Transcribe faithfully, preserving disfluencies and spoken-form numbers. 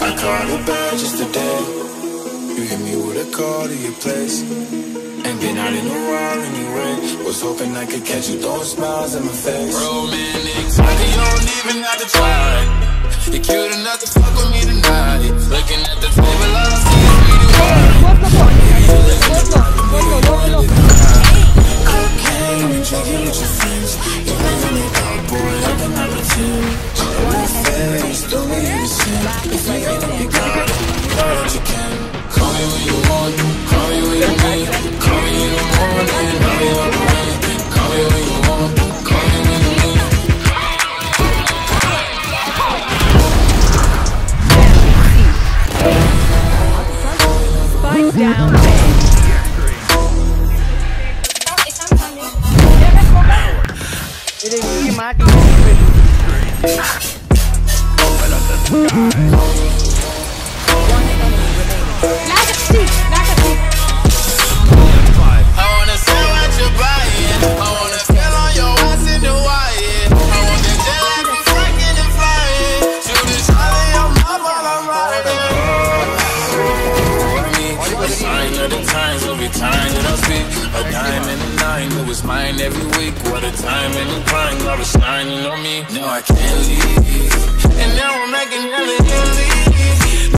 I caught it bad just today. You hit me with a call to your place. Ain't been out in a while anyway. Was hoping I could catch you throwing smiles in my face. Romantic talking, you don't even have to try. You're cute enough to fuck with me tonight. Looking at the table, all I see is pretty wine. You live in the park with me, you wanna live in the high. Cocaine, you drinking with your friends. You live in the dark, boy, I cannot pretend. My face, don't need you to sin. If you ain't on your guard, you know that you can. Call me when you want, call me when you need. Call me in the morning, call me on the way. Call me when you want, call me when you need. Spike down. A diamond and a nine, it was mine every week. What a time and a grind, I was shining on me. Now I can't leave, and now I'm making hella Italy.